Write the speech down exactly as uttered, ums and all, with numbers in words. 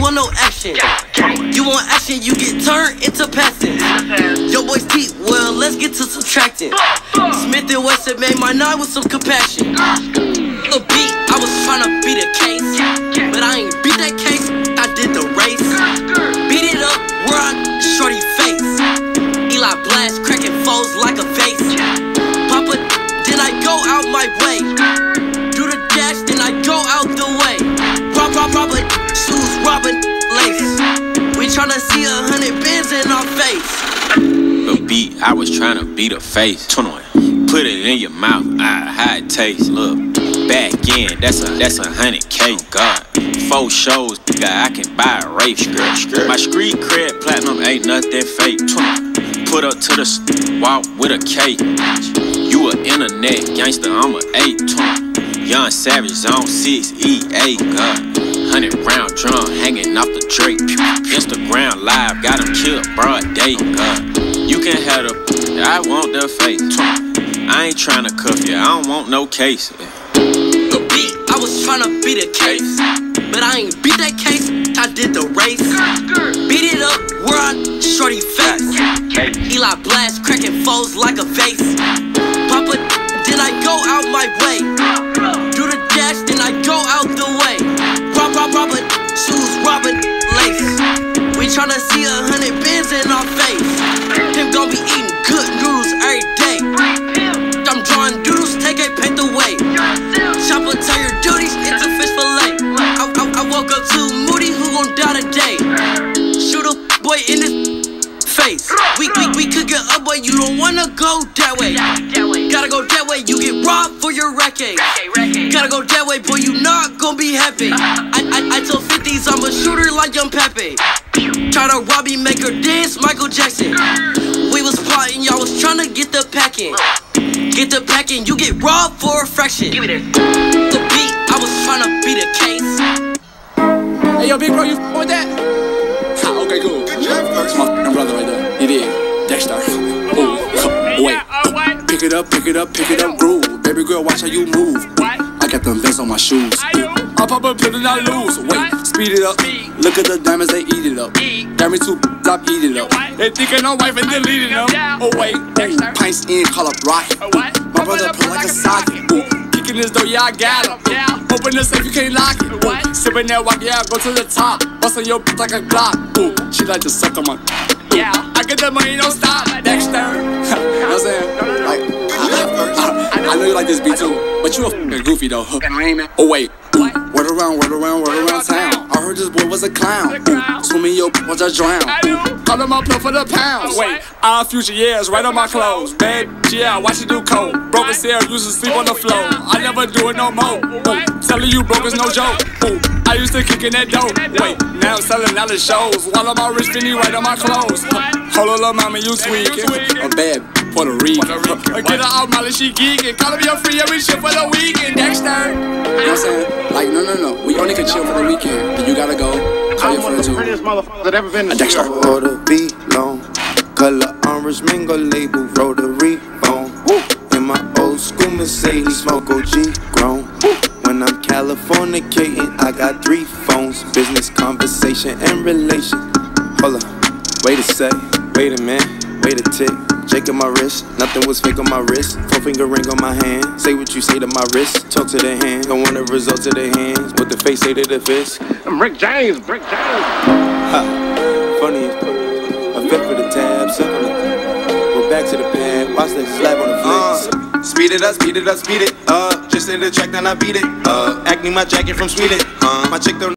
want no action. You want action, you get turned into passing. Yo boys teeth, well, let's get to subtracting. Smith and Wesson made my night with some compassion. A beat, I was tryna beat a case, but I ain't beat that case, I did the race. Beat it up, where I shorty face. Eli blast, cracking foes like a vase. Papa, then I go out my way. Do the dash, then I go out the way. Rob, rob, robber, shoes, robbing, lace. We tryna see a hundred bands in our face. A beat, I was tryna beat a face. Put it in your mouth, ah, how it tastes. Look, back in, that's a that's a hundred K. God, four shows, nigga, I can buy a rape. My street cred platinum ain't nothing fake. Put up to the walk with a K. You a internet gangster, I'm a eight. Young Savage, zone six, E A. God, hundred round drum hanging off the Drake. Instagram live, got him killed broad day. God, you can have the, I want the face. I ain't tryna cuff you, I don't want no case. The beat, I was tryna beat a case, but I ain't beat that case, I did the race. Beat it up, where I shorty face. Eli blast, cracking foes like a vase. Papa, then I go out my way. Do the dash, then I go out the way. Rob, rob, robber, shoes, robbing, lace. We tryna see a hundred bands in our face. Him gon' be eating good noodles every day. I'm drawing doodles, take a paint away. Chopper tell your duties, it's a fish fillet. I, I, I woke up too moody, who gon' die today? Shoot a boy in his face. We, we, we could get up, but you don't wanna go that way. Gotta go that way, you get robbed for your racket. Gotta go that way, boy, you not gon' be happy. I, I, I told fifties I'm a shooter like Young Pepe. Try to rob me, make her dance, Michael Jackson. We was plotting, y'all was tryna get the packing. Get the packing, you get robbed for a fraction. Give me that. The beat, I was tryna beat a case. Hey yo, big bro, you f***ing with that? Ha, okay, cool. Good job, That's my f***ing brother right there. You did. Dexter. Ooh, wait. Pick it up, pick it up, pick it up, groove. Baby girl, watch how you move. I got them vests on my shoes. I pop up, put it out loose. Wait, speed it up. Look at the diamonds, they eat it up. Got me two, stop eat it up. They thinking I'm wife and deleting them. Oh wait, ooh, pints in, call up rocket. Ooh, my brother put like a socket. Ooh, kicking this door, yeah I got him. Ooh, open the safe, you can't lock it. Ooh, sipping that walk, yeah I go to the top. Bustin' your bitch like a Glock. Ooh, she like to suck on my. Yeah, I get that money, don't stop. Dexter. You know what I'm saying? Like, I, I, I know you like this beat too, but you a f***ing goofy though. Oh wait, ooh, word around, word around, word around town. I heard this boy was a clown. Ooh, swimming your watch I drown. Ooh, call him up for the pounds. Wait, our future years right on my clothes. Babe, yeah, watch you do coke. Broken cell, used to sleep on the floor. I never do it no more. Ooh, telling you broke is no joke. Ooh, I used to kick in that dope. Wait, now I'm selling out the shows. While I'm all rich, Finny right on my clothes. Hold on, little mama, you tweaking. A bad Puerto Rican. Get her out, Molly, she geeking. Call me your free every shit for the weekend. Dexter. You know what I'm saying? Like, no, no, no. We only can chill for the weekend. And you gotta go. Call your friend too. prettiest motherfucker that ever been to Dexter. Or the beat long, color orange mingle label, rotary phone. In my old school Mercedes, smoke O G grown. When I'm Californicating, I got three phones, business, conversation, and relation. Hold up, wait a sec, wait a minute, wait a tick. Jake on my wrist, nothing was fake on my wrist. Four finger ring on my hand, say what you say to my wrist. Talk to the hand, don't want the results of the hands. What the face say to the fist. I'm Rick James, Rick James. Ha, funny as a fit for the tab, simple. Go back to the pad, watch that slap on the flicks. Uh, speed it up, speed it up, speed it up. Just in the track, then I beat it. Uh, acne my jacket from Sweden. Uh, my chick don't